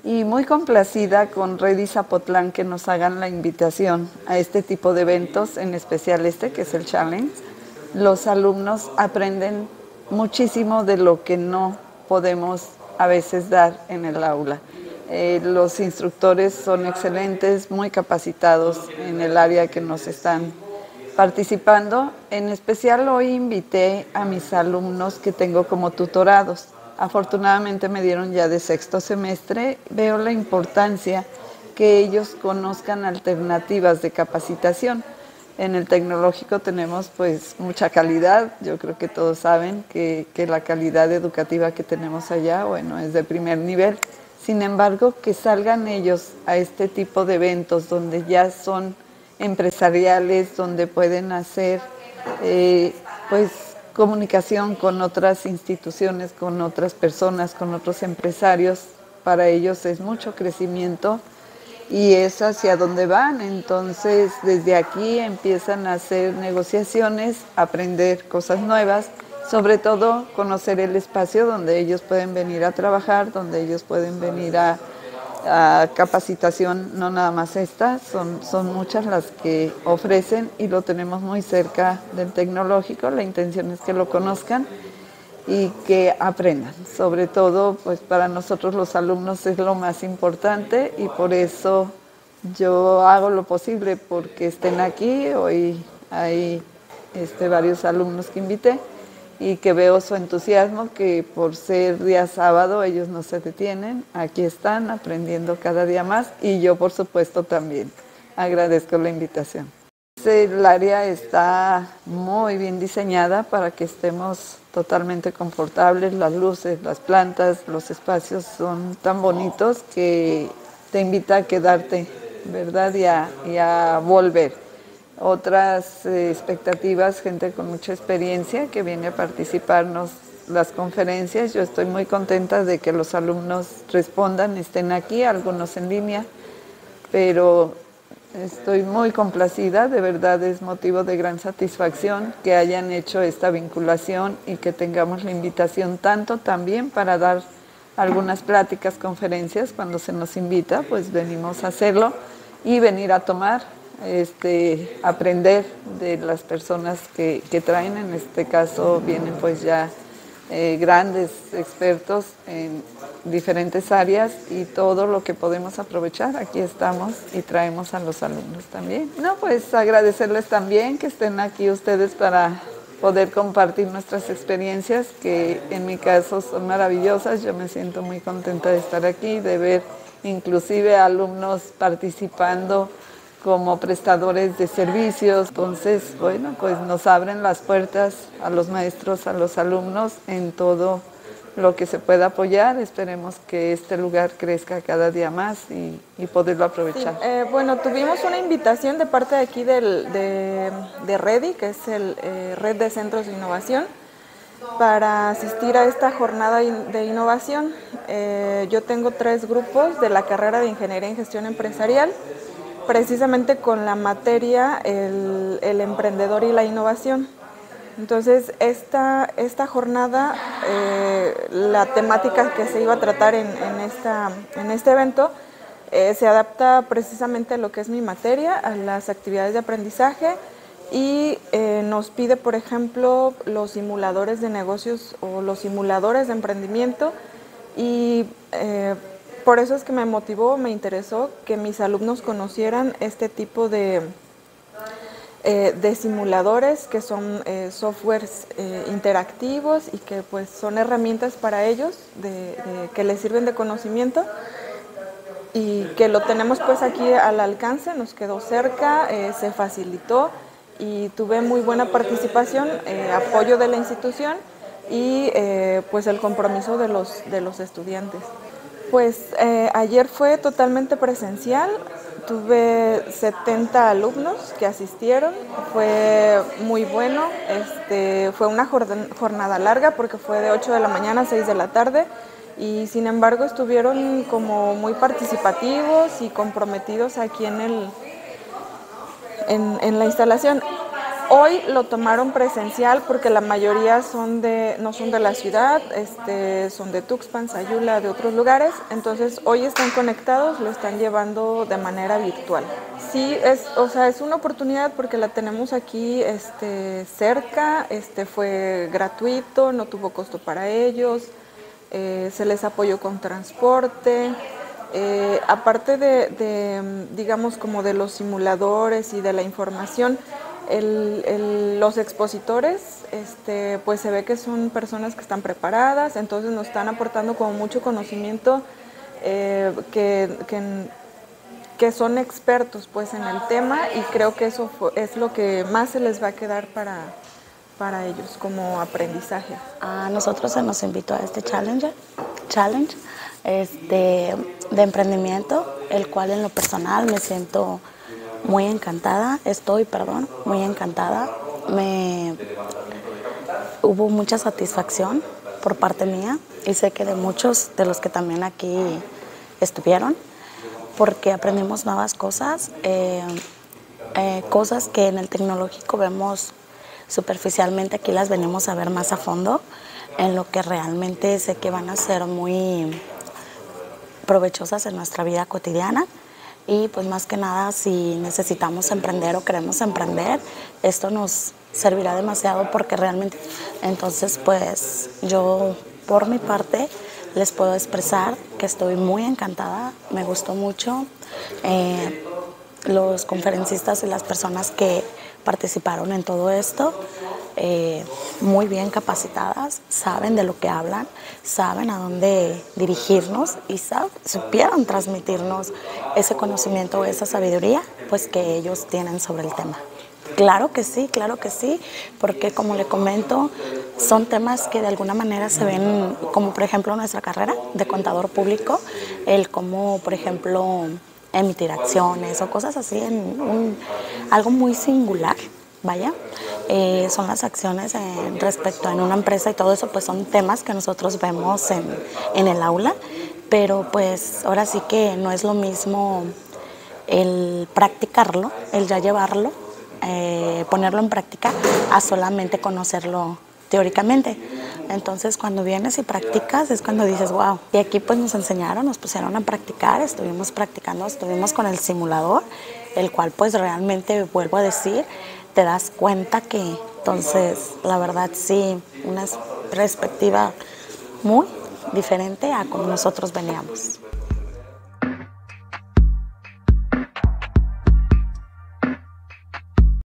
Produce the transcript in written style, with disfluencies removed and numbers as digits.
Y muy complacida con Ready Zapotlán que nos hagan la invitación a este tipo de eventos, en especial este que es el Challenge. Los alumnos aprenden muchísimo de lo que no podemos a veces dar en el aula. Los instructores son excelentes, muy capacitados en el área que nos están participando. En especial hoy invité a mis alumnos que tengo como tutorados. Afortunadamente me dieron ya de sexto semestre. Veo la importancia que ellos conozcan alternativas de capacitación. En el tecnológico tenemos pues mucha calidad. Yo creo que todos saben que la calidad educativa que tenemos allá, bueno, es de primer nivel. Sin embargo, que salgan ellos a este tipo de eventos donde ya son empresariales, donde pueden hacer pues comunicación con otras instituciones, con otras personas, con otros empresarios. Para ellos es mucho crecimiento y es hacia donde van. Entonces, desde aquí empiezan a hacer negociaciones, aprender cosas nuevas, sobre todo conocer el espacio donde ellos pueden venir a trabajar, donde ellos pueden venir a capacitación, no nada más esta, son muchas las que ofrecen y lo tenemos muy cerca del tecnológico. La intención es que lo conozcan y que aprendan. Sobre todo, pues para nosotros los alumnos es lo más importante y por eso yo hago lo posible porque estén aquí. Hoy hay varios alumnos que invité y que veo su entusiasmo, que por ser día sábado ellos no se detienen, aquí están aprendiendo cada día más y yo por supuesto también agradezco la invitación. El área está muy bien diseñada para que estemos totalmente confortables, las luces, las plantas, los espacios son tan bonitos que te invita a quedarte, ¿verdad? Y a volver. Otras expectativas, gente con mucha experiencia que viene a participarnos las conferencias. Yo estoy muy contenta de que los alumnos respondan, estén aquí, algunos en línea, pero estoy muy complacida, de verdad es motivo de gran satisfacción que hayan hecho esta vinculación y que tengamos la invitación tanto también para dar algunas pláticas, conferencias, cuando se nos invita, pues venimos a hacerlo y venir a tomar, aprender de las personas que traen. En este caso vienen pues ya grandes expertos en diferentes áreas y todo lo que podemos aprovechar, aquí estamos y traemos a los alumnos también. No, pues agradecerles también que estén aquí ustedes para poder compartir nuestras experiencias, que en mi caso son maravillosas. Yo me siento muy contenta de estar aquí, de ver inclusive alumnos participando como prestadores de servicios. Entonces, bueno, pues nos abren las puertas a los maestros, a los alumnos en todo lo que se pueda apoyar. Esperemos que este lugar crezca cada día más y poderlo aprovechar. Sí, bueno, tuvimos una invitación de parte de aquí de REDI, que es el Red de Centros de Innovación, para asistir a esta jornada de innovación. Yo tengo 3 grupos de la carrera de Ingeniería en Gestión Empresarial, precisamente con la materia el emprendedor y la innovación. Entonces, esta jornada, la temática que se iba a tratar en este evento, se adapta precisamente a lo que es mi materia, a las actividades de aprendizaje, y nos pide, por ejemplo, los simuladores de negocios o los simuladores de emprendimiento, y por eso es que me motivó, me interesó que mis alumnos conocieran este tipo de simuladores, que son softwares interactivos y que pues son herramientas para ellos que les sirven de conocimiento, y que lo tenemos pues aquí al alcance, nos quedó cerca, se facilitó y tuve muy buena participación, apoyo de la institución y pues el compromiso de los estudiantes. Pues ayer fue totalmente presencial, tuve 70 alumnos que asistieron, fue muy bueno, fue una jornada larga porque fue de 8 de la mañana a 6 de la tarde, y sin embargo estuvieron como muy participativos y comprometidos aquí en la instalación. Hoy lo tomaron presencial porque la mayoría no son de la ciudad, son de Tuxpan, Sayula, de otros lugares. Entonces hoy están conectados, lo están llevando de manera virtual. Sí, es una oportunidad porque la tenemos aquí cerca, fue gratuito, no tuvo costo para ellos, se les apoyó con transporte. Aparte digamos, como de los simuladores y de la información, los expositores, pues se ve que son personas que están preparadas, entonces nos están aportando como mucho conocimiento, que son expertos pues en el tema, y creo que eso es lo que más se les va a quedar para ellos como aprendizaje. A nosotros se nos invitó a este challenge de emprendimiento, el cual en lo personal me siento muy encantada, muy encantada. Hubo mucha satisfacción por parte mía y sé que de muchos de los que también aquí estuvieron, porque aprendimos nuevas cosas, cosas que en el tecnológico vemos superficialmente, aquí las venimos a ver más a fondo, en lo que realmente sé que van a ser muy provechosas en nuestra vida cotidiana. Y pues más que nada, si necesitamos emprender o queremos emprender, esto nos servirá demasiado, porque realmente, entonces pues yo por mi parte les puedo expresar que estoy muy encantada, me gustó mucho. Los conferencistas y las personas que participaron en todo esto, muy bien capacitadas, saben de lo que hablan, saben a dónde dirigirnos y supieron transmitirnos ese conocimiento, esa sabiduría pues que ellos tienen sobre el tema. Claro que sí, porque como le comento, son temas que de alguna manera se ven, como por ejemplo nuestra carrera de contador público, el cómo, por ejemplo, emitir acciones o cosas así, algo muy singular, vaya. Son las acciones respecto a una empresa y todo eso, pues son temas que nosotros vemos en el aula, pero pues ahora sí que no es lo mismo el practicarlo, el ya llevarlo, ponerlo en práctica, a solamente conocerlo teóricamente. Entonces cuando vienes y practicas es cuando dices wow. Y aquí pues nos pusieron a practicar, estuvimos practicando, estuvimos con el simulador, el cual pues realmente, vuelvo a decir, te das cuenta que entonces la verdad sí, una perspectiva muy diferente a como nosotros veníamos.